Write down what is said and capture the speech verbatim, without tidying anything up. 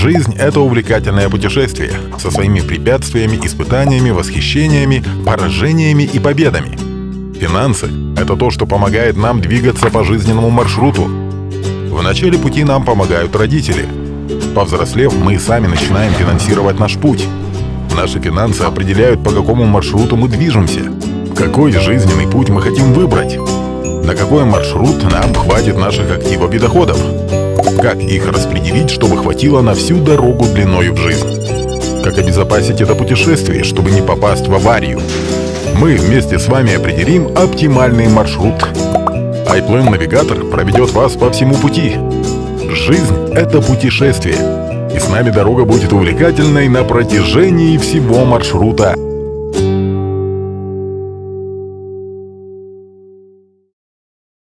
Жизнь — это увлекательное путешествие со своими препятствиями, испытаниями, восхищениями, поражениями и победами. Финансы — это то, что помогает нам двигаться по жизненному маршруту. В начале пути нам помогают родители. Повзрослев, мы сами начинаем финансировать наш путь. Наши финансы определяют, по какому маршруту мы движемся, какой жизненный путь мы хотим выбрать, на какой маршрут нам хватит наших активов и доходов, как их распределить, чтобы хватило на всю дорогу длиною в жизнь, как обезопасить это путешествие, чтобы не попасть в аварию. Мы вместе с вами определим оптимальный маршрут. iPlan Навигатор проведет вас по всему пути. Жизнь — это путешествие, и с нами дорога будет увлекательной на протяжении всего маршрута.